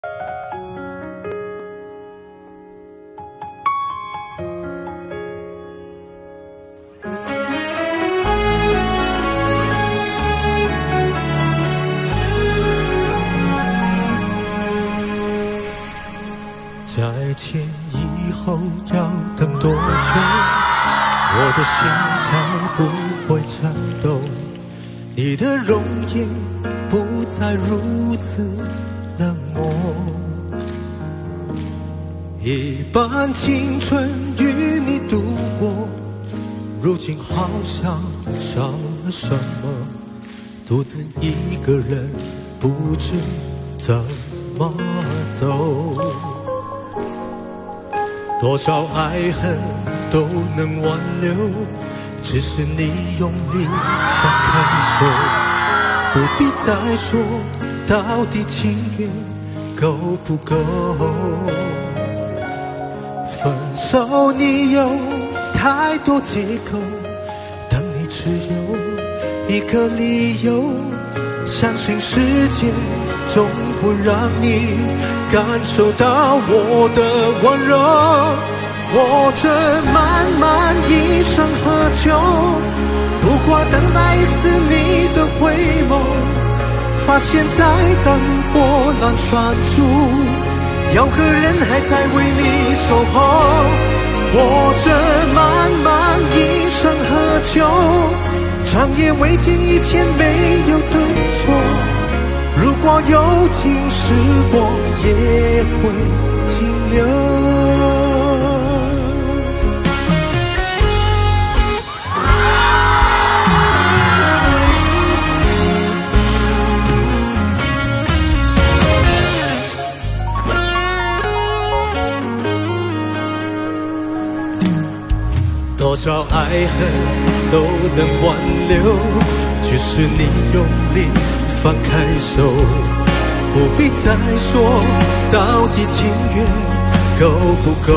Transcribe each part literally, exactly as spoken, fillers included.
再见以后要等多久？我的心才不会颤抖，你的容颜不再如此冷漠。一半青春与你度过，如今好像少了什么，独自一个人不知怎么走。多少爱恨都能挽留，只是你用力放开手，不必再说到底情缘够不够。分手你有太多借口，等你只有一个理由，相信世界终会让你感受到我的温柔。我这漫漫一生何求，不过等待一次你的回眸，发现在灯火阑珊处，有个人还在为你守候。我这漫漫一生何求，长夜未尽，一切没有对错。如果有情，时光也会停留。多少爱恨都能挽留，只是你用力放开手，不必再说到底情缘够不够。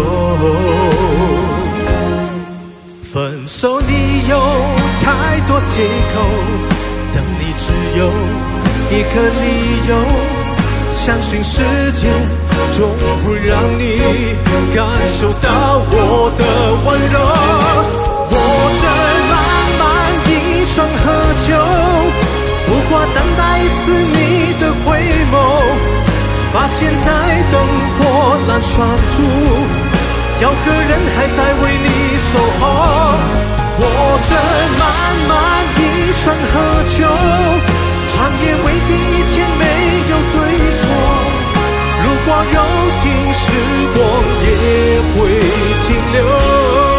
分手你有太多借口，等你只有一个理由，相信世界终会让你感受到我的温柔。我这漫漫一生何求，不过等待一次你的回眸，发现在灯火阑珊处，有个人还在为你守候。我这漫漫一生何求，长夜未尽，一切没有对错。如果有情，时光也会停留。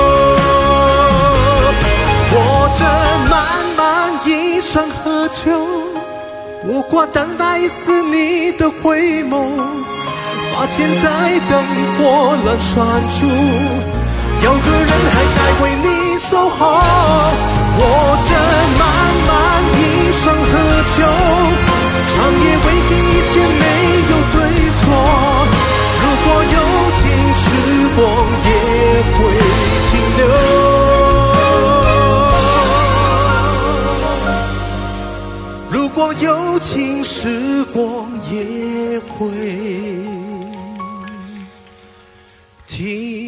我这漫漫一生何求，不过等待一次你的回眸，发现在灯火阑珊处，有个人还在为你守候。我这漫漫一生何求，长夜未尽，一切没有对错。如果有情，时光也会停留。如果有情，时光也会停